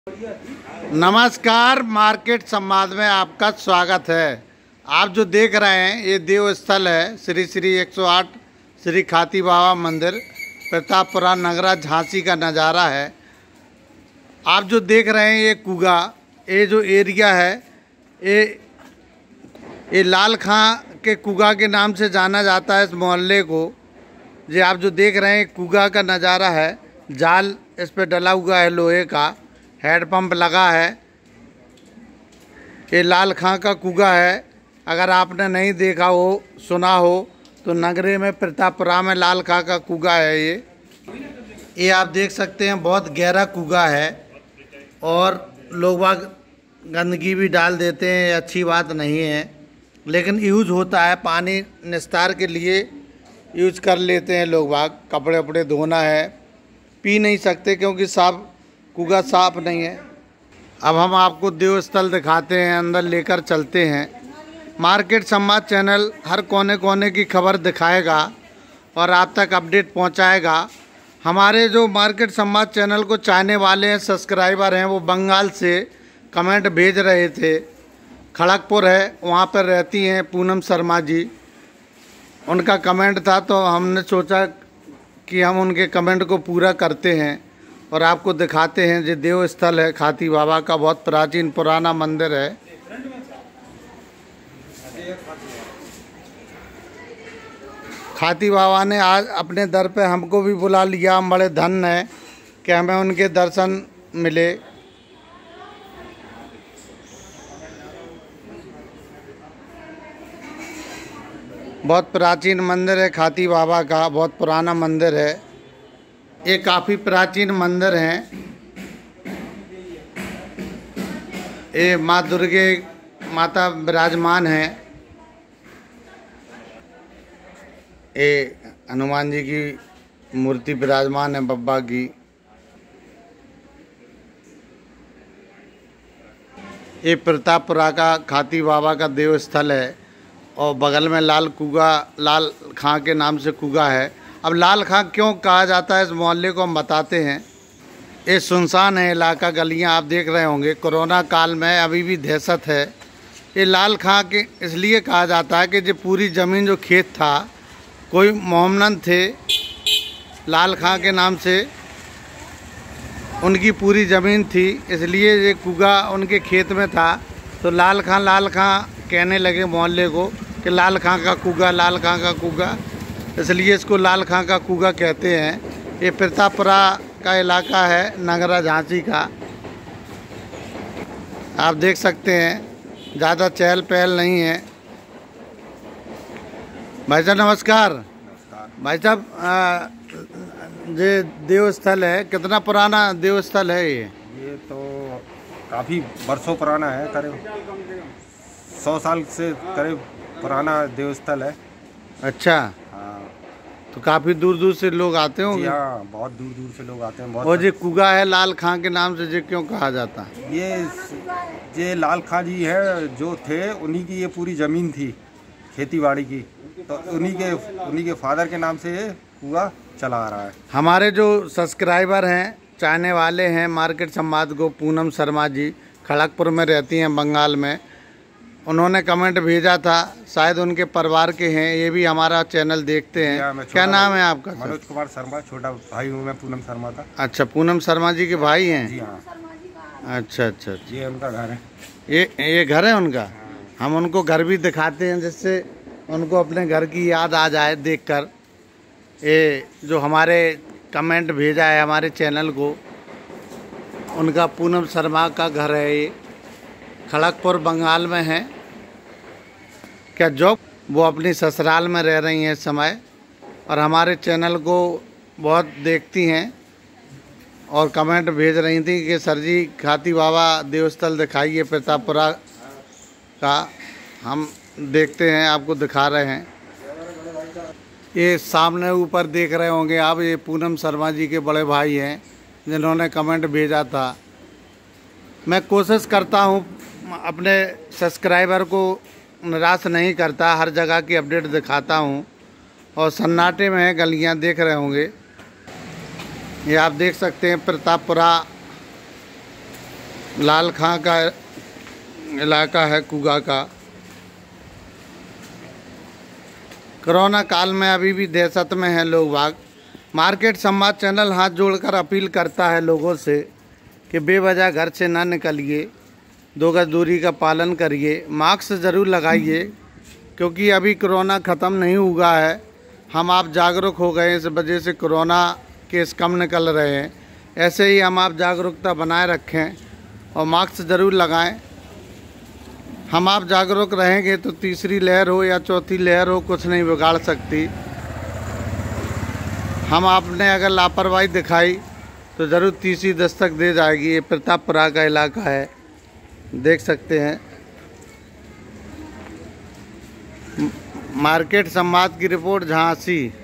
नमस्कार, मार्केट संवाद में आपका स्वागत है। आप जो देख रहे हैं ये देव स्थल है श्री श्री 108 श्री खाती बाबा मंदिर, प्रतापपुरा, नगरा, झांसी का नज़ारा है। आप जो देख रहे हैं ये कुगा, ये जो एरिया है ये लाल खां के कुगा के नाम से जाना जाता है इस मोहल्ले को। ये आप जो देख रहे हैं कुगा का नज़ारा है, जाल इस पे डला हुआ है, लोहे का हैंडपम्प लगा है। ये लाल खां का कुगा है। अगर आपने नहीं देखा हो, सुना हो तो नगरे में, प्रतापपुरा में लाल खां का कुगा है ये आप देख सकते हैं। बहुत गहरा कुगा है और लोग बाग गंदगी भी डाल देते हैं, ये अच्छी बात नहीं है, लेकिन यूज होता है, पानी निस्तार के लिए यूज कर लेते हैं लोग बाग। कपड़े वपड़े धोना है, पी नहीं सकते क्योंकि साफ कुगा साफ नहीं है। अब हम आपको देवस्थल दिखाते हैं, अंदर लेकर चलते हैं। मार्केट संवाद चैनल हर कोने कोने की खबर दिखाएगा और आप तक अपडेट पहुंचाएगा। हमारे जो मार्केट संवाद चैनल को चाहने वाले हैं, सब्सक्राइबर हैं, वो बंगाल से कमेंट भेज रहे थे। खड़गपुर है, वहाँ पर रहती हैं पूनम शर्मा जी, उनका कमेंट था तो हमने सोचा कि हम उनके कमेंट को पूरा करते हैं और आपको दिखाते हैं। जो देव स्थल है खाती बाबा का, बहुत प्राचीन पुराना मंदिर है। खाती बाबा ने आज अपने दर पे हमको भी बुला लिया। हम बड़े धन्य हैं कि हमें उनके दर्शन मिले। बहुत प्राचीन मंदिर है खाती बाबा का, बहुत पुराना मंदिर है। ये काफ़ी प्राचीन मंदिर हैं। ये माँ दुर्गे माता विराजमान हैं। ये हनुमान जी की मूर्ति विराजमान है, बब्बा की। ये प्रतापपुरा का खाती बाबा का देव स्थल है और बगल में लाल खां के नाम से कुगा है। अब लाल खां क्यों कहा जाता है इस मोहल्ले को हम बताते हैं। ये सुनसान है इलाका, गलियां आप देख रहे होंगे। कोरोना काल में अभी भी दहशत है। ये लाल खां के इसलिए कहा जाता है कि जो पूरी ज़मीन, जो खेत था, कोई मोहम्मद थे लाल खां के नाम से, उनकी पूरी ज़मीन थी, इसलिए ये कुगा उनके खेत में था। तो लाल खां कहने लगे मोहल्ले को कि लाल खां का कुगा, लाल खां का कुगा, इसलिए इसको लाल खां का कुगा कहते हैं। ये प्रतापपुरा का इलाका है, नगरा, झांसी का। आप देख सकते हैं ज़्यादा चहल पहल नहीं है। भाई साहब नमस्कार। भाई साहब, ये देवस्थल है, कितना पुराना देवस्थल है ये तो काफ़ी वर्षों पुराना है, करीब 100 साल से करीब पुराना देवस्थल है। अच्छा, तो काफ़ी दूर दूर से लोग आते होंगे। हाँ, बहुत दूर दूर से लोग आते हैं। बहुत। और ये कुगा है लाल खां के नाम से, ये क्यों कहा जाता है? ये लाल खां जी है जो थे, उन्हीं की ये पूरी ज़मीन थी खेतीबाड़ी की, तो उन्हीं के फादर के नाम से ये कुआ चला आ रहा है। हमारे जो सब्सक्राइबर हैं, चाहने वाले हैं मार्केट संवाद को, पूनम शर्मा जी खड़गपुर में रहती हैं, बंगाल में, उन्होंने कमेंट भेजा था, शायद उनके परिवार के हैं, ये भी हमारा चैनल देखते हैं। क्या नाम है आपका? मनोज कुमार शर्मा, छोटा भाई हूँ मैं पूनम शर्मा का। अच्छा, पूनम शर्मा जी के भाई हैं? जी हाँ। अच्छा अच्छा, ये उनका घर है। ये घर है उनका। हम उनको घर भी दिखाते हैं, जिससे उनको अपने घर की याद आ जाए देखकर। ये जो हमारे कमेंट भेजा है हमारे चैनल को, उनका पूनम शर्मा का घर है। ये खड़गपुर बंगाल में है। क्या जॉब, वो अपनी ससुराल में रह रही हैं इस समय और हमारे चैनल को बहुत देखती हैं और कमेंट भेज रही थी कि सर जी खाती बाबा देवस्थल दिखाइए प्रतापपुरा का। हम देखते हैं, आपको दिखा रहे हैं। ये सामने ऊपर देख रहे होंगे आप, ये पूनम शर्मा जी के बड़े भाई हैं जिन्होंने कमेंट भेजा था। मैं कोशिश करता हूँ अपने सब्सक्राइबर को निराश नहीं करता, हर जगह की अपडेट दिखाता हूँ। और सन्नाटे में है, गलियाँ देख रहे होंगे। ये आप देख सकते हैं प्रतापपुरा लाल खां का इलाका है कुगा का। कोरोना काल में अभी भी दहशत में हैं लोग बाग। मार्केट संवाद चैनल हाथ जोड़कर अपील करता है लोगों से कि बेवजह घर से ना निकलिए, 2 गज दूरी का पालन करिए, मास्क ज़रूर लगाइए, क्योंकि अभी कोरोना ख़त्म नहीं हुआ है। हम आप जागरूक हो गए, इस वजह से कोरोना केस कम निकल रहे हैं। ऐसे ही हम आप जागरूकता बनाए रखें और मास्क ज़रूर लगाएं। हम आप जागरूक रहेंगे तो तीसरी लहर हो या चौथी लहर हो, कुछ नहीं बिगाड़ सकती। हम आपने अगर लापरवाही दिखाई तो ज़रूर तीसरी दस्तक दे जाएगी। ये प्रतापपुरा का इलाका है, देख सकते हैं। मार्केट संवाद की रिपोर्ट झांसी।